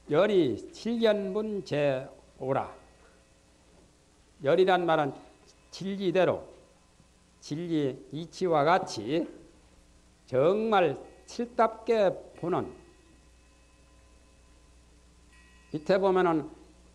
열이 칠견분 제5라. 열이란 말은 진리대로 진리 이치와 같이 정말 칠답게 보는, 밑에 보면은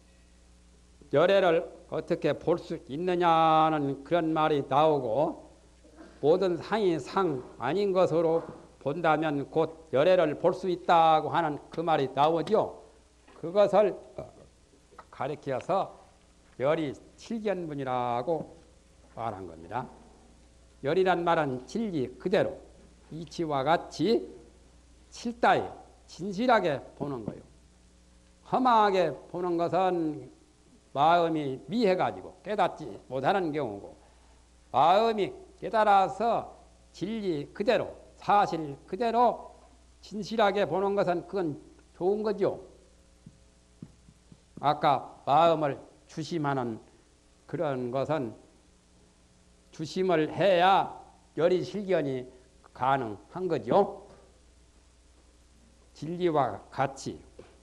열애를 어떻게 볼 수 있느냐는 그런 말이 나오고, 모든 상이 상 아닌 것으로 본다면 곧 열애를 볼 수 있다고 하는 그 말이 나오죠. 그것을 가리켜서 열이 칠견분이라고 말한 겁니다. 열이란 말은 진리 그대로 이치와 같이 칠다이 진실하게 보는 거예요. 험하게 보는 것은 마음이 미해가지고 깨닫지 못하는 경우고, 마음이 깨달아서 진리 그대로 사실 그대로 진실하게 보는 것은 그건 좋은 거죠. 아까 마음을 주심하는 그런 것은 주심을 해야 열이 실견이 가능한 거죠. 진리와 같이.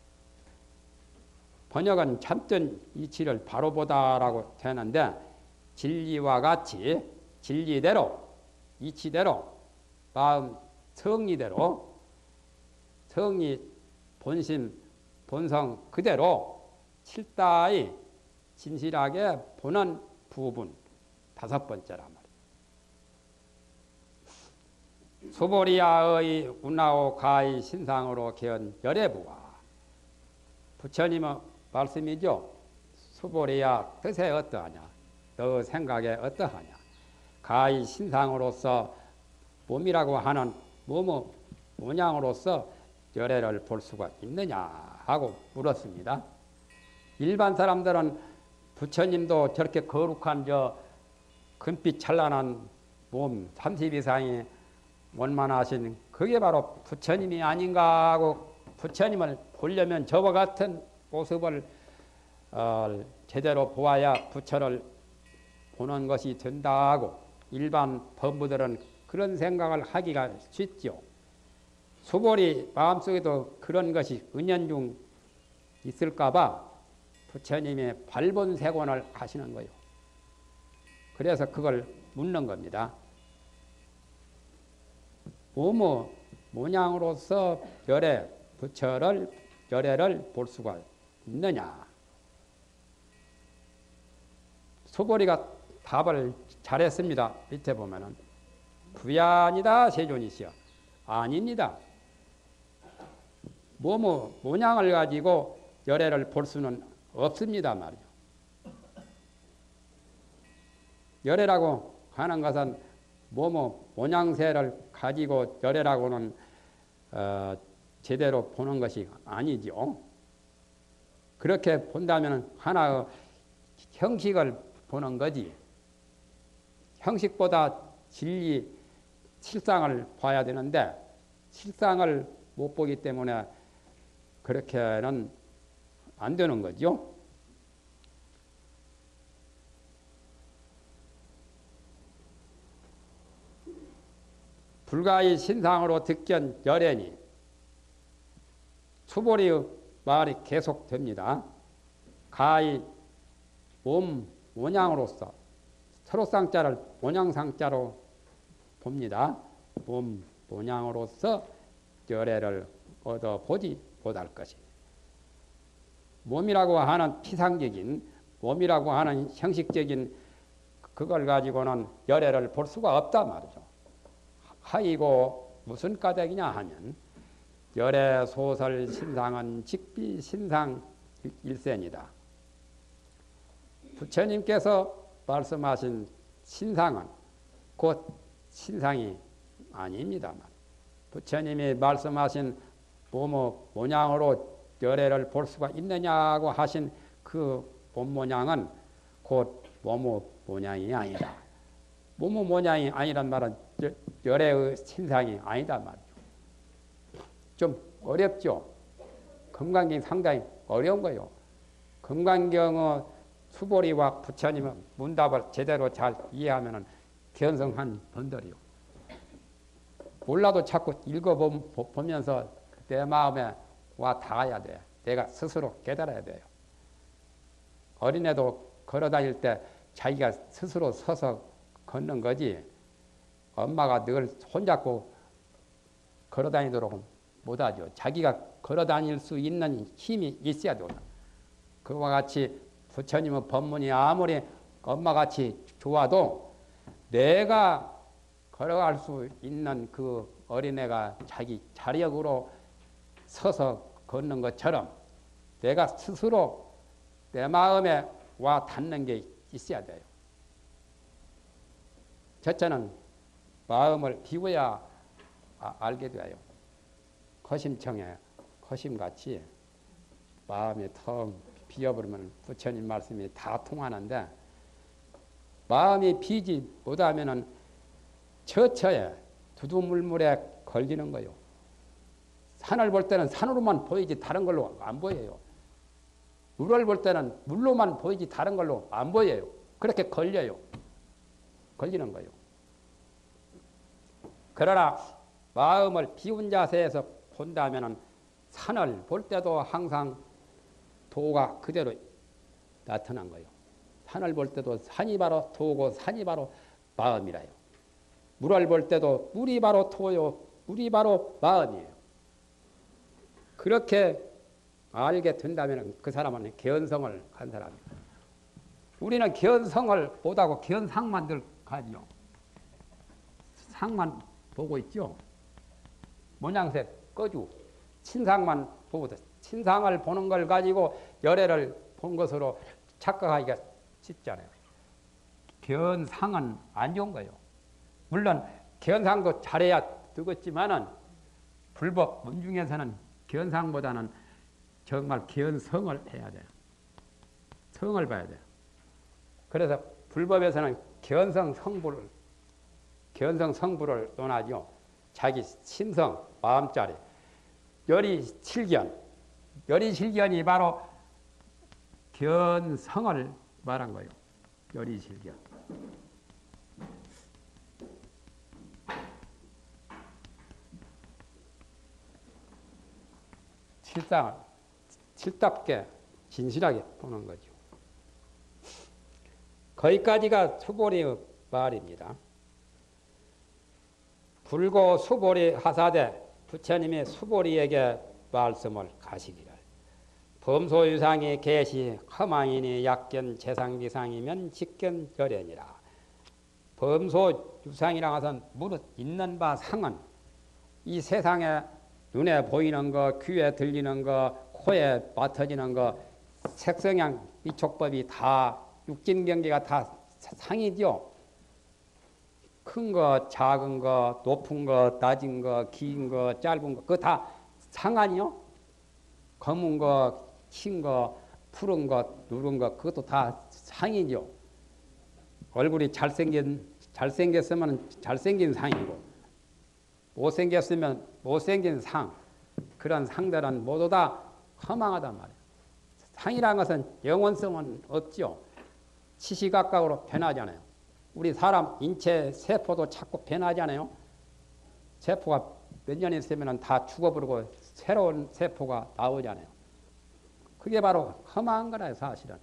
번역은 참된 이치를 바로 보다라고 되는데, 진리와 같이 진리대로 이치대로 마음 성리대로 성리 본심 본성 그대로 칠다이 진실하게 보는 부분, 다섯 번째란 말이에요. 수보리야의 운하오 가히 신상으로 개은 열애부와. 부처님의 말씀이죠. 수보리야 뜻에 어떠하냐, 너 생각에 어떠하냐, 가히 신상으로서 몸이라고 하는 뭐뭐 모양으로서 열애를 볼 수가 있느냐 하고 물었습니다. 일반 사람들은 부처님도 저렇게 거룩한 저 금빛 찬란한 몸 30 이상이 원만하신 그게 바로 부처님이 아닌가 하고, 부처님을 보려면 저와 같은 모습을 제대로 보아야 부처를 보는 것이 된다고 일반 범부들은 그런 생각을 하기가 쉽죠. 수보리 마음속에도 그런 것이 은연중 있을까봐 부처님의 발본색원을 하시는 거예요. 그래서 그걸 묻는 겁니다. 뭐뭐 모양으로서 열애 부처를 열애를 볼 수가 있느냐. 수보리가 답을 잘했습니다. 밑에 보면은 부야니다 세존이시여. 아닙니다. 뭐뭐 모양을 가지고 열애를 볼 수는 없습니다 말이죠. 열애라고 하는 것은 뭐뭐 모양새를 가지고 열애라고는 제대로 보는 것이 아니죠. 그렇게 본다면 하나의 형식을 보는 거지, 형식보다 진리 실상을 봐야 되는데 실상을 못 보기 때문에 그렇게는 안 되는 거죠. 불가히 신상으로 듣견 열애니. 수보리의 말이 계속됩니다. 가히 몸 모양으로서 서로상자를 모양상자로 봅니다. 몸 모양으로서 열애를 얻어보지 못할 것이. 몸이라고 하는 피상적인, 몸이라고 하는 형식적인 그걸 가지고는 열애를 볼 수가 없다 말이죠. 하이고 무슨 까닭이냐 하면 열애 소설 신상은 직비 신상 일세니다. 부처님께서 말씀하신 신상은 곧 신상이 아닙니다만, 부처님이 말씀하신 뭐뭐 모양으로 열애를 볼 수가 있느냐고 하신 그 몸 모양은 곧 뭐뭐 모양이 아니다. 뭐뭐 모양이 아니란 말은 열애의 신상이 아니다 말이죠. 좀 어렵죠. 금강경 상당히 어려운 거예요. 금강경의 수보리와 부처님의 문답을 제대로 잘 이해하면 견성한 분들이요. 몰라도 자꾸 읽어보면서 내 마음에 와 닿아야 돼. 내가 스스로 깨달아야 돼요. 어린애도 걸어 다닐 때 자기가 스스로 서서 걷는 거지 엄마가 늘 손잡고 걸어 다니도록 못하죠. 자기가 걸어 다닐 수 있는 힘이 있어야 돼요. 그와 같이 부처님의 법문이 아무리 엄마같이 좋아도 내가 걸어갈 수 있는 그 어린애가 자기 자력으로 서서 걷는 것처럼 내가 스스로 내 마음에 와 닿는 게 있어야 돼요. 첫째는 마음을 비워야 알게 돼요. 거심청에 거심같이 마음이 텅 비어버리면 부처님 말씀이 다 통하는데 마음이 비지 못하면은 처처에 두두물물에 걸리는 거요. 산을 볼 때는 산으로만 보이지 다른 걸로 안 보여요. 물을 볼 때는 물로만 보이지 다른 걸로 안 보여요. 그렇게 걸려요. 걸리는 거요. 그러나 마음을 비운 자세에서 본다면은 산을 볼 때도 항상 도가 그대로 나타난 거예요. 산을 볼 때도 산이 바로 도고 산이 바로 마음이라요. 물을 볼 때도 물이 바로 도요, 물이 바로 마음이에요. 그렇게 알게 된다면 그 사람은 견성을 한 사람이에요. 우리는 견성을 못하고 견상만들 가지요. 상만 보고 있죠. 모양색 꺼주 친상만 보고 친상을 보는 걸 가지고 열애를 본 것으로 착각하기가 쉽잖아요. 견상은 안 좋은 거예요. 물론 견상도 잘해야 되겠지만은 불법 문중에서는 견상보다는 정말 견성을 해야 돼요. 성을 봐야 돼요. 그래서 불법에서는 견성 성부를 논하죠. 자기 심성, 마음자리, 열이실견. 열이실견이 바로 견성을 말한 거예요. 열이실견. 칠답게 진실하게 보는 거죠. 거기까지가 수보리의 말입니다. 불고 수보리 하사대 부처님이 수보리에게 말씀을 가시기를 범소유상이 계시 허망이니 약견 재상비상이면 직견결연이라. 범소유상이라 하선 무릇 있는 바 상은 이 세상에 눈에 보이는 거, 귀에 들리는 거, 코에 맡아지는 거, 색성향 미촉법이 다 육진경계가 다 상이죠. 큰 거, 작은 거, 높은 거, 낮은 거, 긴 거, 짧은 거, 그거 다 상 아니요? 검은 거, 흰 거, 푸른 거, 누른 거, 그것도 다 상이죠. 얼굴이 잘생겼으면 잘생긴 상이고, 못생겼으면 못생긴 상. 그런 상들은 모두 다 허망하단 말이에요. 상이라는 것은 영원성은 없죠. 시시각각으로 변하잖아요. 우리 사람 인체 세포도 자꾸 변하잖아요. 세포가 몇 년 있으면 다 죽어버리고 새로운 세포가 나오잖아요. 그게 바로 허망한 거라요, 사실은.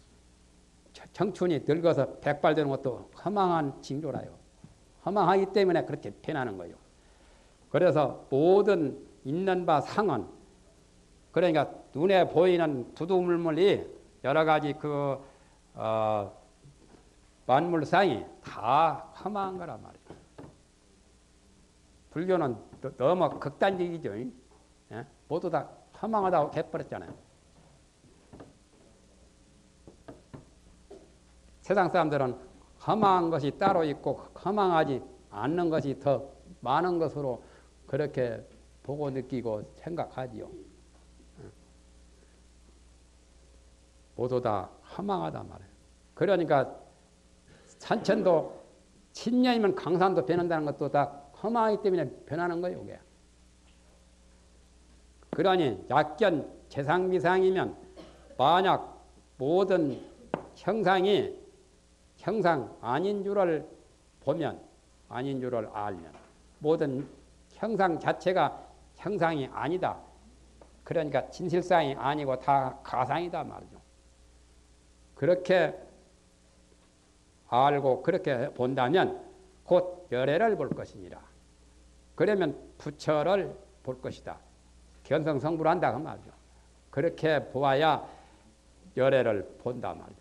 청춘이 늙어서 백발되는 것도 허망한 징조라요. 허망하기 때문에 그렇게 변하는 거예요. 그래서 모든 있는 바 상은, 그러니까 눈에 보이는 두두물물이 여러 가지 만물상이 다 허망한 거란 말이에요. 불교는 너무 극단적이죠. 예? 모두 다 허망하다고 해버렸잖아요. 세상 사람들은 허망한 것이 따로 있고 허망하지 않는 것이 더 많은 것으로 그렇게 보고 느끼고 생각하지요. 모두 다 허망하단 말이에요. 그러니까 산천도 10년이면 강산도 변한다는 것도 다 허망하기 때문에 변하는 거예요. 이게. 그러니 약견 재상미상이면 만약 모든 형상이 형상 아닌 줄을 보면, 아닌 줄을 알면, 모든 형상 자체가 형상이 아니다. 그러니까 진실상이 아니고 다 가상이다 말이죠. 그렇게 알고 그렇게 본다면 곧 열애를 볼 것이니라. 그러면 부처를 볼 것이다. 견성성불 한다 그 말이죠. 그렇게 보아야 열애를 본다 말이죠.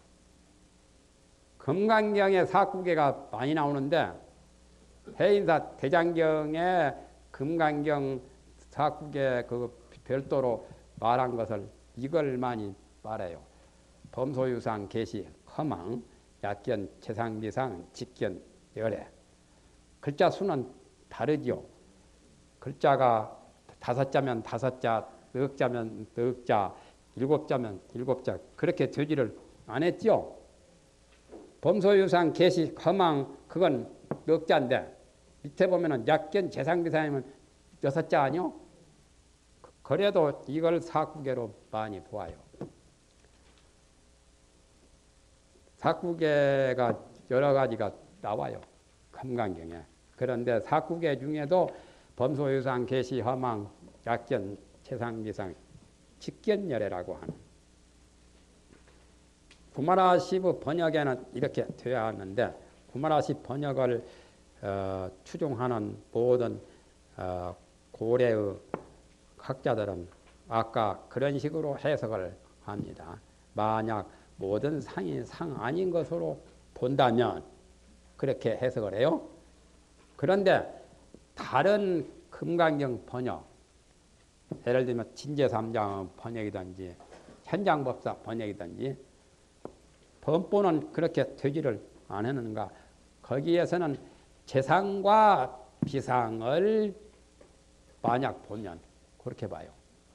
금강경에 사구계가 많이 나오는데 해인사 대장경에 금강경 사구계 그 별도로 말한 것을 이걸 많이 말해요. 범소유상 계시 허망 약견 재상비상 직견 열애. 글자 수는 다르지요. 글자가 5자면 5자, 넉 자면 넉 자, 7자면 7자 그렇게 되지를 안 했지요. 범소유상 계시 허망 그건 넉 자인데 밑에 보면은 약견 재상비상이면 6자 아니요? 그래도 이걸 사구계로 많이 보아요. 사구계가 여러 가지가 나와요. 금강경에. 그런데 사구계 중에도 범소유상 계시 허망 약견 재상비상 직견열애라고 하는 구마라시브 번역에는 이렇게 되어 왔는데 구마라시 번역을 추종하는 모든 고래의 학자들은 아까 그런 식으로 해석을 합니다. 만약 모든 상이 상 아닌 것으로 본다면 그렇게 해석을 해요. 그런데 다른 금강경 번역, 예를 들면 진제삼장 번역이든지 현장법사 번역이든지 범보는 그렇게 되지를 않았는가. 거기에서는 재상과 비상을 만약 보면 그렇게 봐요.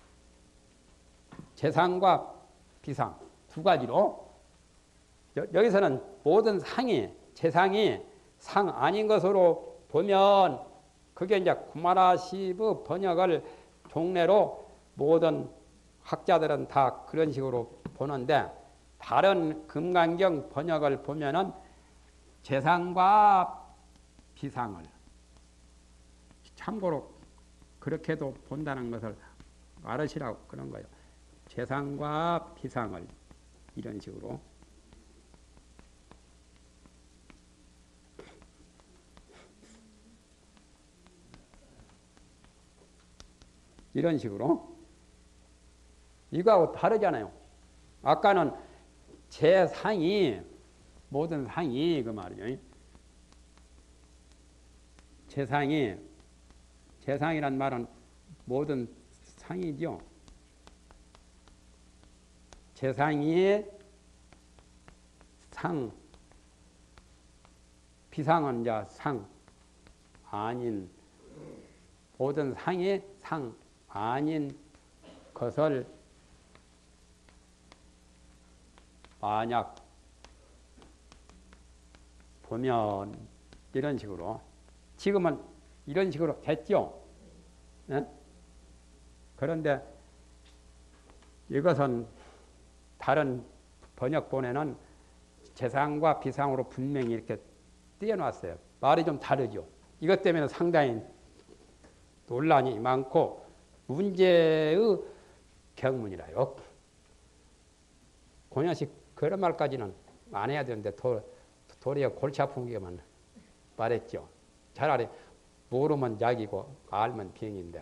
재상과 비상 두 가지로 여기서는 모든 상이 재상이 상 아닌 것으로 보면 그게 이제 구마라시브 번역을 종례로 모든 학자들은 다 그런 식으로 보는데 다른 금강경 번역을 보면은 재상과 비상을 참고로 그렇게도 본다는 것을 알으시라고 그런 거예요. 재상과 비상을 이런 식으로 이런 식으로 이거하고 다르잖아요. 아까는 재상이 모든 상이 그 말이죠. 재상이란 말은 모든 상이죠. 재상이 상, 비상은 이제 상 아닌 모든 상이 상 아닌 것을 만약 보면 이런 식으로 지금은 이런 식으로 됐죠. 네? 그런데 이것은 다른 번역본에는 재상과 비상으로 분명히 이렇게 띄어놨어요. 말이 좀 다르죠. 이것 때문에 상당히 논란이 많고 문제의 경문이라요. 공연식 그런 말까지는 안 해야 되는데 도리어 골치 아픈 게만 말했죠. 차라리 모르면 약이고 알면 병인데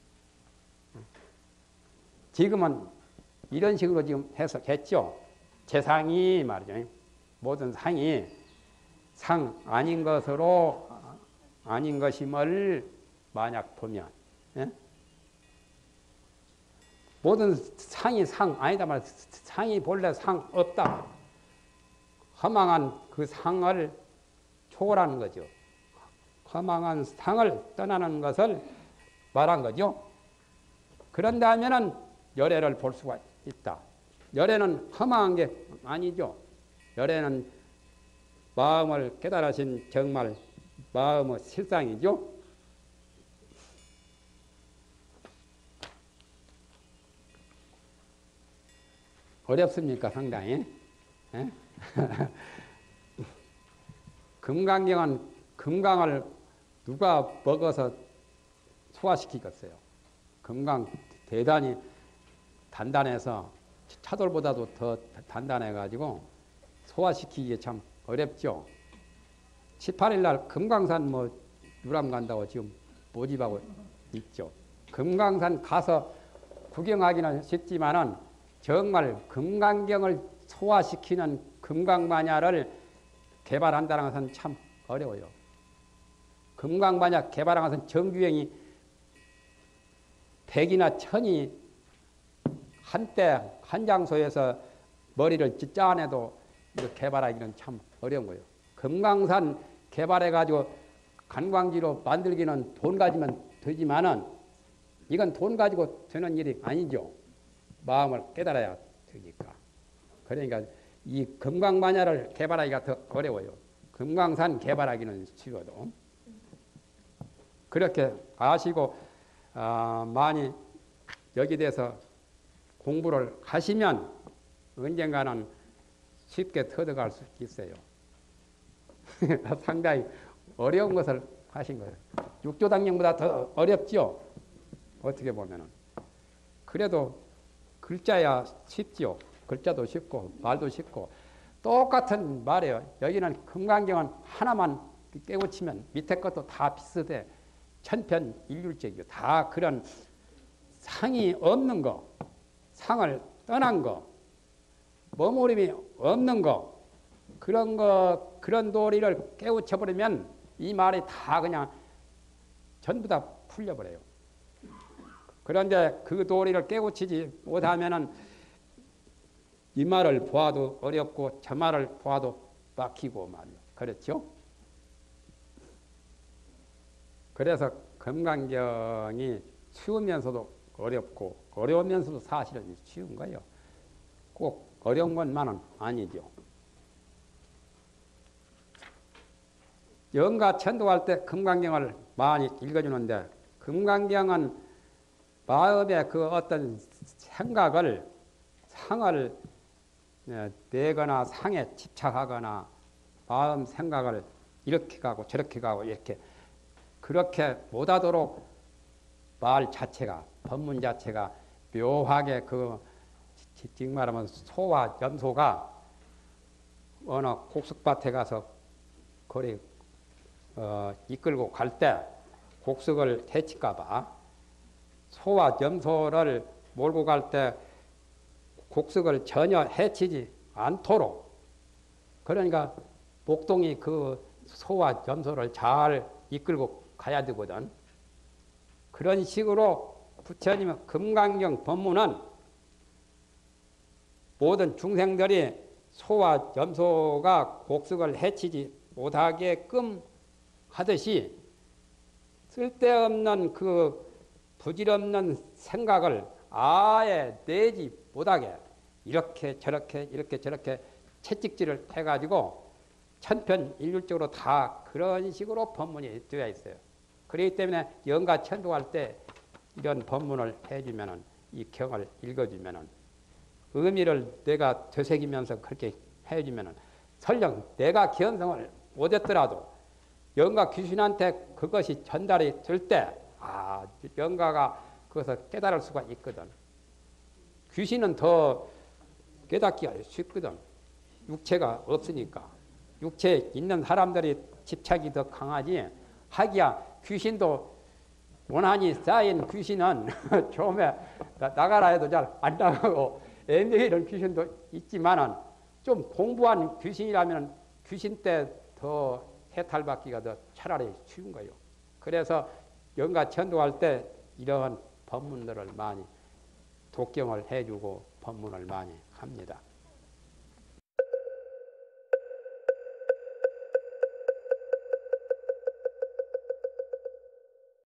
지금은 이런 식으로 지금 해석했죠. 재상이 말이죠. 모든 상이 상 아닌 것으로 아닌 것임을 만약 보면 예? 모든 상이 상 아니다 말 상이 본래 상 없다. 허망한 그 상을 초월하는 거죠. 허망한 상을 떠나는 것을 말한 거죠. 그런다면은 열애를 볼 수가 있다. 열애는 허망한 게 아니죠. 열애는 마음을 깨달으신 정말 마음의 실상이죠. 어렵습니까? 상당히. 금강경은 금강을 누가 먹어서 소화시키겠어요. 금강 대단히 단단해서 차돌보다도 더 단단해가지고 소화시키기 참 어렵죠. 18일 날 금강산 뭐 유람 간다고 지금 모집하고 있죠. 금강산 가서 구경하기는 쉽지만은 정말 금강경을 소화시키는 금강반야를 개발한다는 것은 참 어려워요. 금강반야 개발한 것은 정규행이 100이나 1000이 한때 한 장소에서 머리를 짜내도 개발하기는 참 어려운 거예요. 금강산 개발해가지고 관광지로 만들기는 돈 가지면 되지만은 이건 돈 가지고 되는 일이 아니죠. 마음을 깨달아야 되니까. 그러니까 이 금강반야를 개발하기가 더 어려워요. 금강산 개발하기는 쉬워도. 그렇게 아시고 많이 여기 대해서 공부를 하시면 언젠가는 쉽게 터득할 수 있어요. 상당히 어려운 것을 하신 거예요. 육조당령보다 더 어렵죠. 어떻게 보면은. 그래도 글자야 쉽죠. 글자도 쉽고 말도 쉽고 똑같은 말이에요. 여기는 금강경은 하나만 깨우치면 밑에 것도 다 비슷해. 천편일률적이고 다 그런 상이 없는 거, 상을 떠난 거, 머무림이 없는 거, 그런 도리를 깨우쳐버리면 이 말이 다 그냥 전부 다 풀려버려요. 그런데 그 도리를 깨우치지 못하면은 이 말을 보아도 어렵고 저 말을 보아도 막히고 말이요. 그렇죠? 그래서 금강경이 쉬우면서도 어렵고 어려우면서도 사실은 쉬운 거예요. 꼭 어려운 것만은 아니죠. 영가 천도할 때 금강경을 많이 읽어주는데 금강경은 마음의 그 어떤 생각을 상을 내거나 상에 집착하거나 마음 생각을 이렇게 가고 저렇게 가고 이렇게 그렇게 못하도록 말 자체가 법문 자체가 묘하게 그 즉 말하면 소와 염소가 어느 곡석밭에 가서 거리 이끌고 갈 때 곡석을 해칠까봐 소와 염소를 몰고 갈 때 곡석을 전혀 해치지 않도록 그러니까 목동이 그 소와 염소를 잘 이끌고 가야 되거든. 그런 식으로 부처님의 금강경 법문은 모든 중생들이 소와 염소가 곡석을 해치지 못하게끔 하듯이 쓸데없는 그 부질없는 생각을 아예 내지 못하게 이렇게 저렇게 채찍질을 해가지고 천편일률적으로 다 그런 식으로 법문이 되어 있어요. 그렇기 때문에 영가 천도할 때 이런 법문을 해주면은 이 경을 읽어주면은 의미를 내가 되새기면서 그렇게 해주면은 설령 내가 견성을 못했더라도 영가 귀신한테 그것이 전달이 될 때 영가가 그것을 깨달을 수가 있거든. 귀신은 더 깨닫기가 쉽거든. 육체가 없으니까. 육체에 있는 사람들이 집착이 더 강하지. 하기야 귀신도 원한이 쌓인 귀신은 처음에 나가라 해도 잘 안 나가고 애매이런 귀신도 있지만은 좀 공부한 귀신이라면 귀신 때 더 해탈받기가 더 차라리 쉬운 거예요. 그래서 영가 천도할 때 이러한 법문들을 많이 독경을 해주고 법문을 많이 합니다.